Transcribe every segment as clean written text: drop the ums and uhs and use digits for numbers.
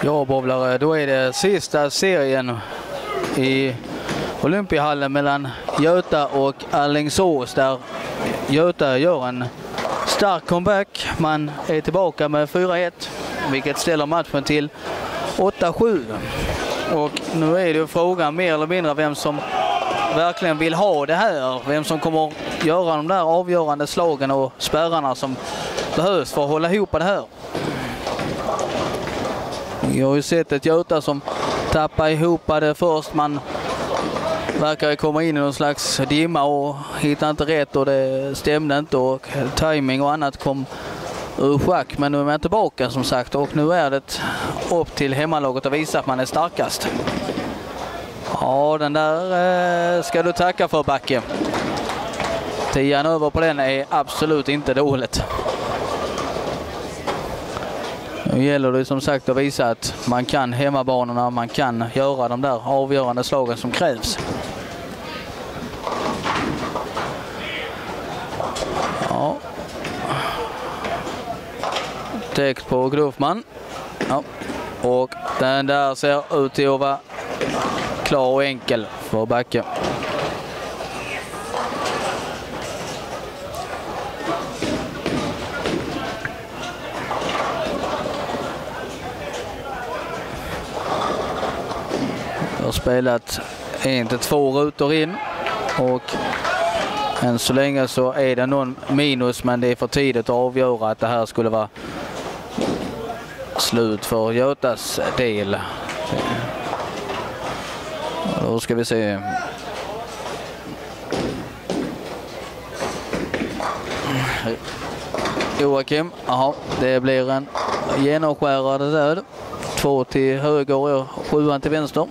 Ja, bowlare, då är det sista serien i Olympiahallen mellan Göta och Alingsås, där Göta gör en stark comeback. Man är tillbaka med 4-1, vilket ställer matchen till 8-7. Och nu är det frågan mer eller mindre vem som verkligen vill ha det här. Vem som kommer göra de där avgörande slagen och spärrarna som behövs för att hålla ihop det här. Vi har ju sett ett Göta som tappar ihop det först. Man verkar komma in i någon slags dimma och hittar inte rätt och det stämde inte och timing och annat kom ur schack. Men nu är man tillbaka som sagt och nu är det upp till hemmalaget att visa att man är starkast. Ja, den där ska du tacka för, Backe. 10 över på den är absolut inte dåligt. Nu gäller det som sagt att visa att man kan hemmabanorna, man kan göra de där avgörande slagen som krävs. Ja. Text på Grufman. Ja. Och den där ser ut till att vara klar och enkel för Backe. Jag har spelat 1-2 rutor in och än så länge så är det någon minus, men det är för tidigt att avgöra att det här skulle vara slut för Götas del. Då ska vi se. Joakim, aha, det blir en genomskärande död. 2 till höger och 7 till vänster.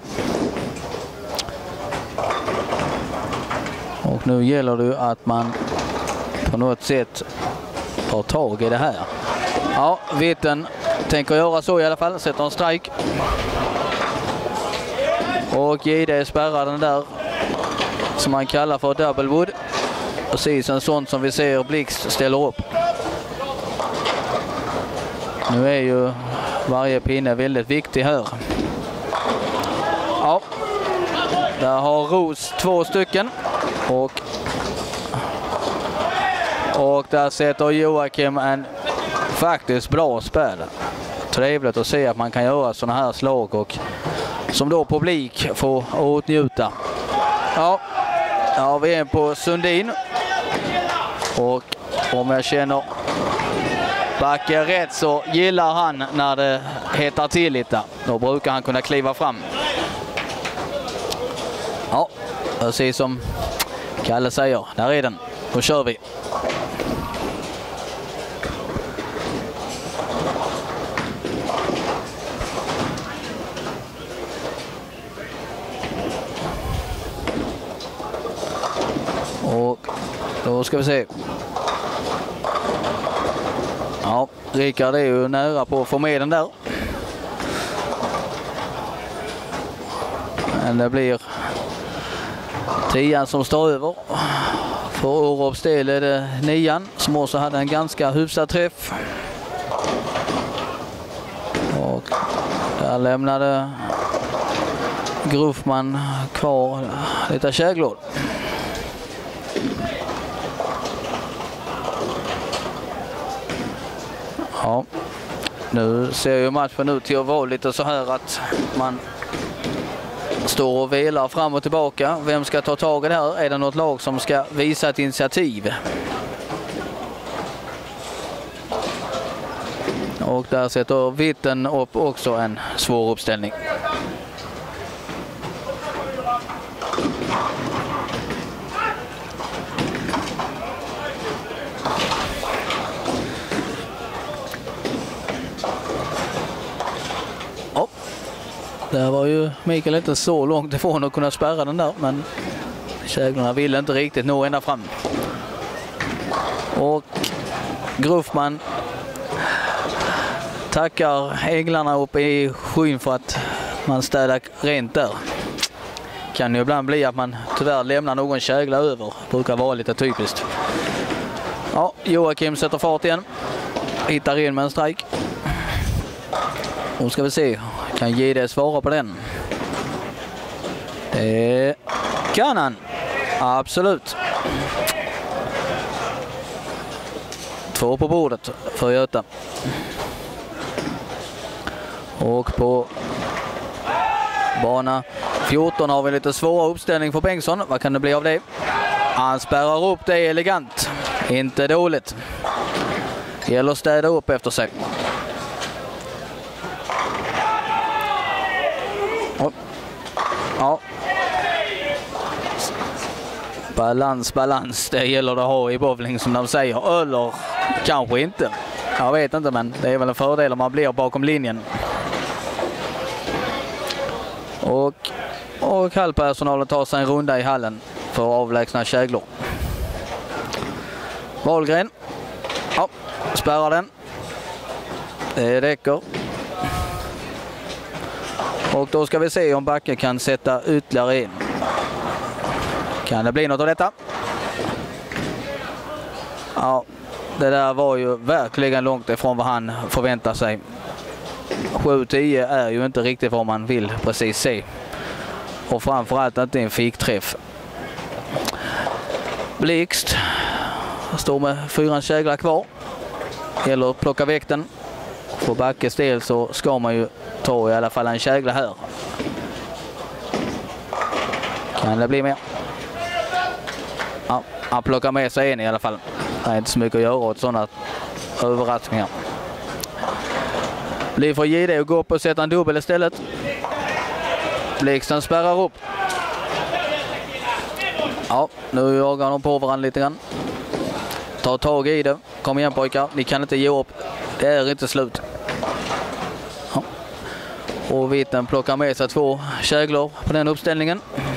Och nu gäller det att man på något sätt tar tag i det här. Ja, Vitten tänker göra så i alla fall. Sätter en strike. Och Gide spärrar den där som man kallar för double wood. Precis en sån som vi ser Blixt ställer upp. Nu är ju varje pinne väldigt viktig här. Ja, där har Ros 2 stycken. Och där sätter Joakim en faktiskt bra spel. Trevligt att se att man kan göra såna här slag och som då publik får åtnjuta. Ja, där har vi en på Sundin. Och om jag känner Backe rätt så gillar han när det hettar till lite. Då brukar han kunna kliva fram. Ja, precis som Kalle säger. Där är den. Då kör vi. Och då ska vi se. Ja, Rickard är ju nära på att få med den där. Men det blir 10 som står över. För Orups del är det 9 som också hade en ganska hyfsad träff. Och där lämnade Grufman kvar lite käglor. Ja, nu ser ju matchen ut till att vara lite så här att man står och velar fram och tillbaka. Vem ska ta tag i det här? Är det något lag som ska visa ett initiativ? Och där sätter Vitten upp också en svår uppställning. Där var ju Mikael inte så långt ifrån att kunna spärra den där, men käglorna ville inte riktigt nå ända fram. Och Grufman tackar änglarna uppe i skyn för att man städar rent där. Kan ju ibland bli att man tyvärr lämnar någon kägla över. Brukar vara lite typiskt. Ja, Joakim sätter fart igen. Hittar in med en strike. Nu ska vi se. Kan ge det svara på den? Det kan han. Absolut. 2 på bordet för Göta. Och på bana 14 har vi lite svåra uppställning för Bengtsson. Vad kan det bli av det? Han spärrar upp det elegant. Inte dåligt. Gäller att städa upp efter sig. Ja. Balans. Det gäller att ha i bowling som de säger. Eller kanske inte. Jag vet inte, men det är väl en fördel om man blir bakom linjen. Och hallpersonalen tar sig en runda i hallen för att avlägsna käglor. Wahlgren. Ja, spärrar den. Det räcker. Och då ska vi se om Backe kan sätta ytterligare in. Kan det bli något av detta? Ja, det där var ju verkligen långt ifrån vad han förväntar sig. 7-10 är ju inte riktigt vad man vill precis se. Och framförallt inte en fikträff. Blixt står med 4 käglar kvar. Gäller att plocka väck den. För Backes del så ska man ju ta i alla fall en kägla här. Kan det bli mer? Ja, han plockar med sig en i alla fall. Det är inte så mycket att göra åt sådana överraskningar. Blir för JD att gå upp och sätta en dubbel istället. Blixten spärrar upp. Ja, nu jagar de på varandra lite grann. Ta tag i det. Kom igen pojkar, ni kan inte ge upp. Det är inte slut. Ja. Och Vitten plockar med sig 2 käglor på den uppställningen.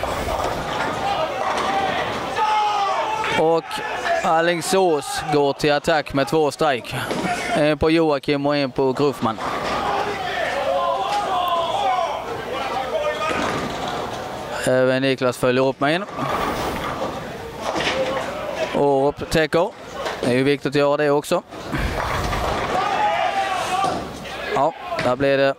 Och Alingsås går till attack med 2 strike. En på Joakim och en på Gruffman. Även Niklas följer upp med en. Och upptäcker. Det är ju viktigt att göra det också. Ja, där blir det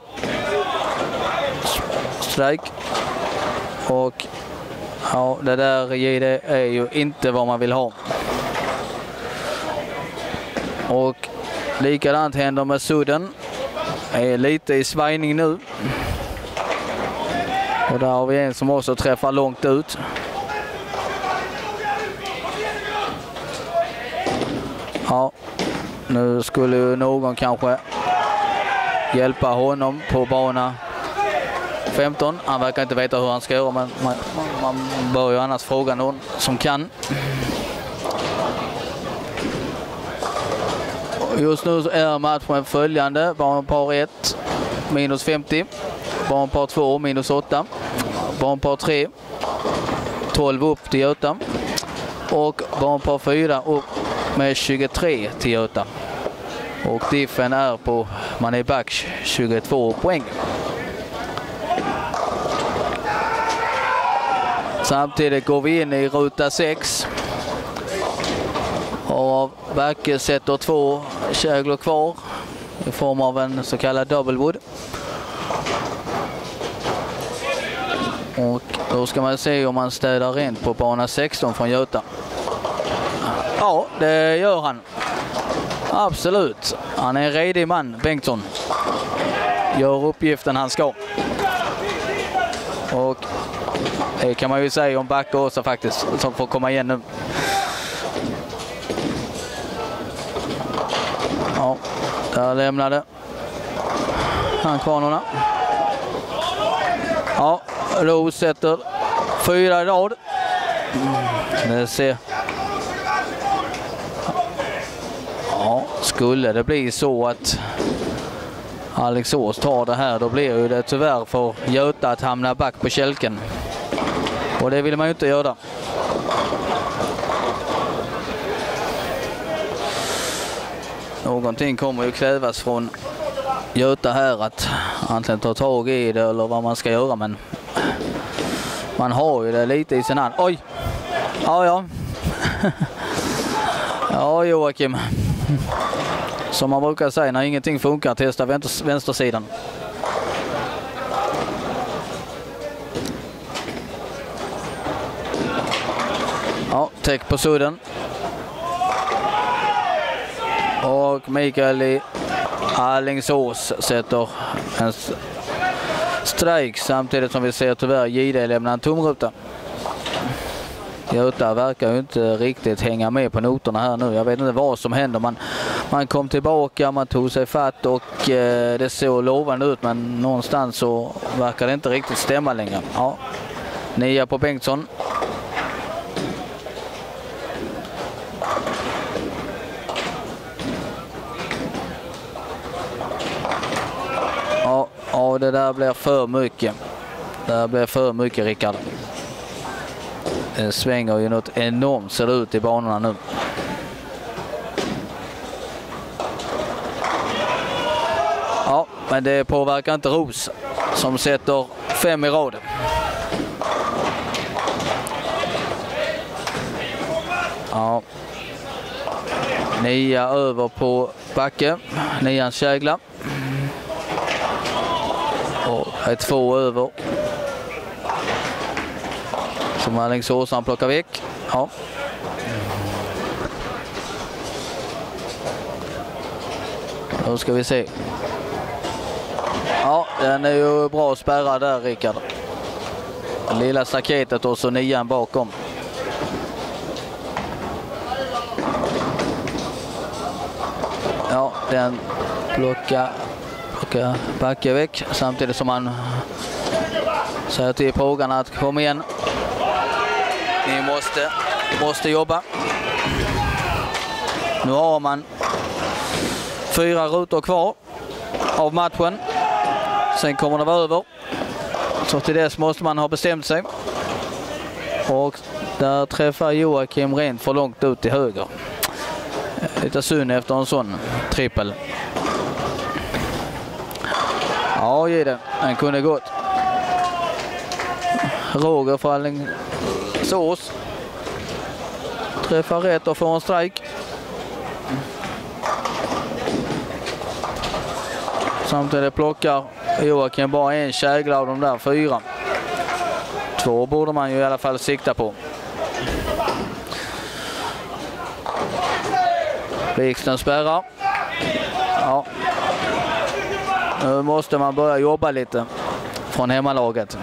strike. Och ja, det där är ju inte vad man vill ha. Och likadant händer med Sudden. Är lite i svajning nu. Och där har vi en som också träffar långt ut. Ja, nu skulle ju någon kanske hjälpa honom på bana 15. Han verkar inte veta hur han ska göra, men man bör ju annars fråga någon som kan. Just nu så är matchen följande. Banpar 1 minus 50. Banpar 2 minus 8. Banpar 3 12 upp till Göta. Och banpar 4 upp med 23 till Göta. Och diffen är på, man är back 22 poäng. Samtidigt går vi in i ruta 6. Och Backe sätter 2 käglor kvar i form av en så kallad doublewood. Och då ska man se om man städar rent på bana 16 från Göta. Ja, det gör han. Absolut. Han är en redig man, Bengtsson. Gör uppgiften han ska. Och det kan man ju säga om Backe också faktiskt, som får komma igen nu. Ja, där lämnade han kvarnorna. Ja, Lo sätter 4 i rad. Det ser. Ja, skulle det bli så att Alingsås tar det här, då blir ju det tyvärr för Göta att hamna back på kälken. Och det vill man ju inte göra. Någonting kommer ju krävas från Göta här, att antingen ta tag i det eller vad man ska göra, men man har ju det lite i sin hand. Oj! Ja. Ja, Joakim. Som man brukar säga, när ingenting funkar, testa vänstersidan. täck på sudden. Och Mikael i Alingsås sätter en strike samtidigt som vi ser tyvärr Gide lämna en tomruta. Göta verkar ju inte riktigt hänga med på noterna här nu. Jag vet inte vad som händer. Man kom tillbaka, man tog sig fatt och det såg lovande ut, men någonstans så verkar det inte riktigt stämma längre. Ja. 9 på Bengtsson. Ja, det där blir för mycket. Det blir för mycket, Rickard. Det svänger ju något enormt, ser det ut i banorna nu. Ja, men det påverkar inte Ros som sätter 5 i rad. Ja. 9 över på Backe. 9 Kägla. Och ett 2 över. Som Alingsås plockar väck. Ja. Då ska vi se. Ja, den är ju bra spärrad där, Rickard. Lilla staketet och så 9 bakom. Ja, den plockar Backe väck samtidigt som han säger till frågan att kom igen. Ni måste jobba. Nu har man 4 rutor kvar av matchen. Sen kommer det vara över. Så till dess måste man ha bestämt sig. Och där träffar Joakim rent för långt ut till höger. Lite synd efter en sån trippel. Ja, Gide. Den kunde gått. Roger för Alingsås. Träffar rätt och får en strike. Samtidigt plockar Joakim bara en Kägla av de där 4. 2 borde man ju i alla fall sikta på. Wikström spärrar. Ja. Nu måste man börja jobba lite från hemmalaget.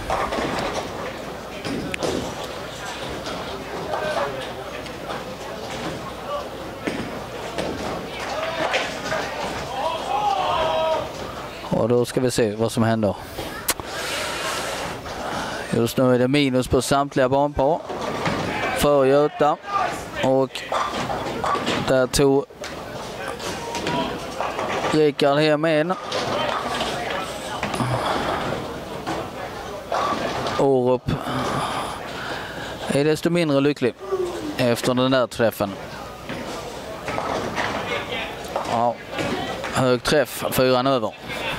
Och då ska vi se vad som händer. Just nu är det minus på samtliga banpar för Göta. Och där tog Rickard hem en. Orup är desto mindre lycklig efter den där träffen. Ja, hög träff, 4 över.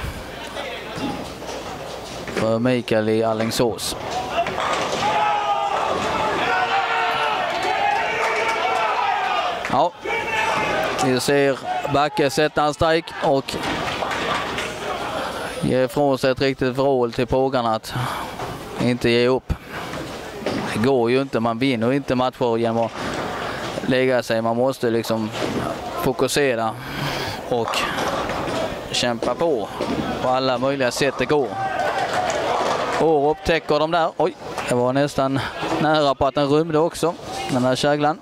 För Mikael i Alingsås. Ja, vi ser Backe sätta en strike och ge ifrån sig ett riktigt vrål till pågarna att inte ge upp. Det går ju inte, man vinner inte matcher genom att lägga sig. Man måste liksom fokusera och kämpa på alla möjliga sätt det går. Och upptäcker de där. Oj, det var nästan nära på att den rymde också, den här Käglan.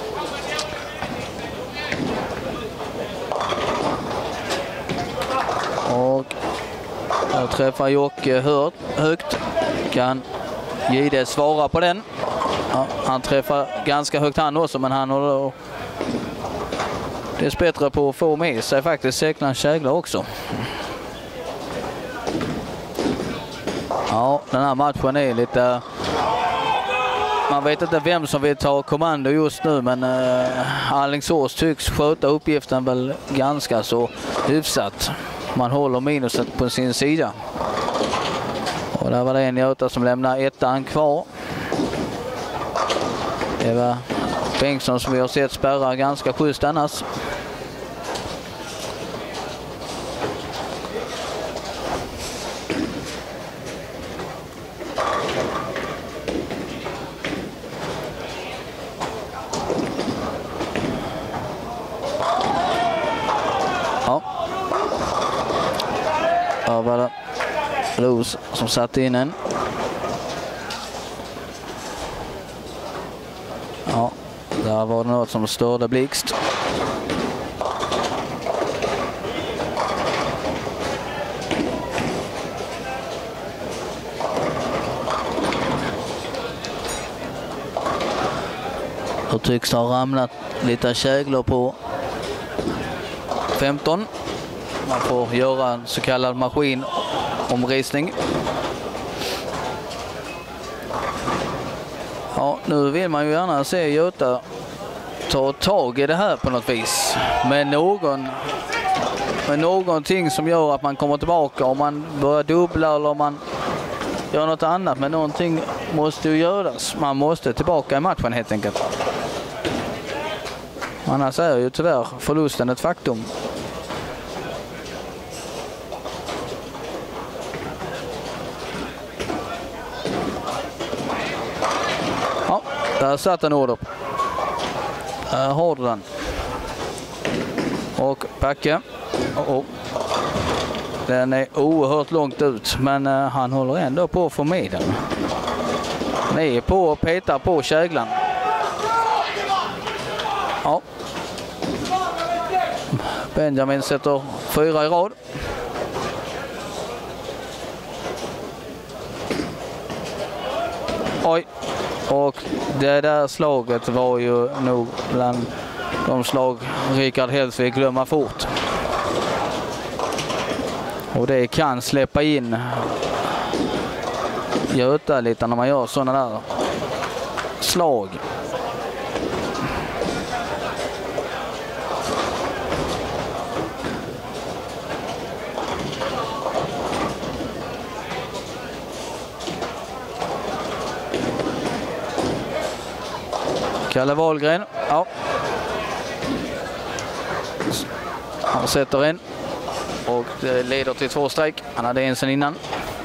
Och jag träffar Jocke högt. Kan Gide svara på den? Ja, han träffar ganska högt han också, men han håller dess bättre på att få med sig faktiskt Säklan Kägla också. Ja, den här matchen är lite... Man vet inte vem som vill ta kommando just nu, men Alingsås tycks sköta uppgiften väl ganska så hyfsat. Man håller minuset på sin sida. Och där var det en Göta som lämnar 1:an kvar. Det var Bengtsson som vi har sett spärra ganska schysst annars. Ja. Ja, var det Ros som satte in en. Ja, där var det något som störde Blixt. Och tycks ha ramlat lite käglor på 15. Man får göra en så kallad maskinomristning. Ja, nu vill man ju gärna se Göta ta tag i det här på något vis. Med någonting som gör att man kommer tillbaka, om man börjar dubbla eller om man gör något annat. Men någonting måste ju göras. Man måste tillbaka i matchen helt enkelt. Annars är ju tyvärr förlusten ett faktum. Ja, där satt en order. Där har du den. Och Backe. Den är oerhört långt ut, men han håller ändå på att få med den. Han är på och petar på käglan. Ja. Benjamin sätter 4 i rad. Oj. Och det där slaget var ju nog bland de slag Rickard helst vill glömma fort. Och det kan släppa in Göta lite när man gör sådana där slag. Kalle Wahlgren, ja. Han sätter in och det leder till 2 streck. Han hade en sen innan.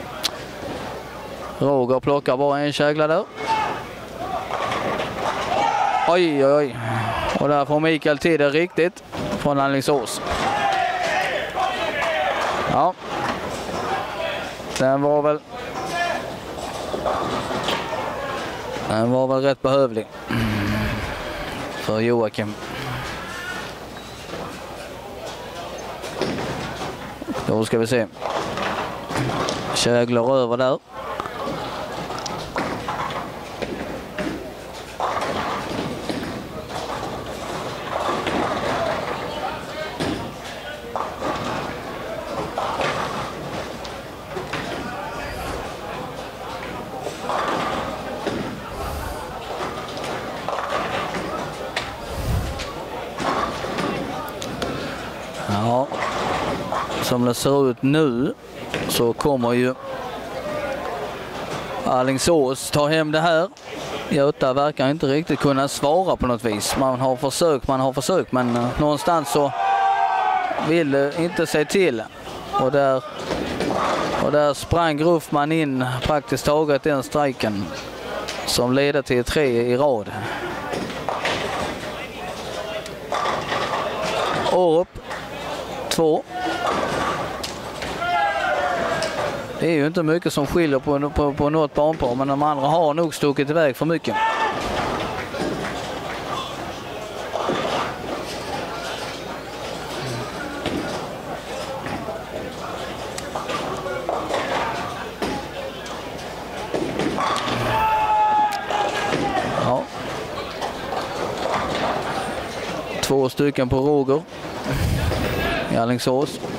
Roger plockar bara en kägla där. Oj, oj, oj. Och där får Mikael till det riktigt från Alingsås. Ja. Den var väl rätt behövlig för Joakim. Då ska vi se. Käglor över där. Ja, som det ser ut nu så kommer ju Alingsås ta hem det här. Göta verkar inte riktigt kunna svara på något vis. Man har försökt, men någonstans så vill det inte säga till. Och där sprang Gruffman in praktiskt taget den strejken som leder till 3 i rad. Orup 2. Det är ju inte mycket som skiljer på något banpar, men de andra har nog stuckit iväg för mycket. Ja. 2 stycken på Roger i Alingsås.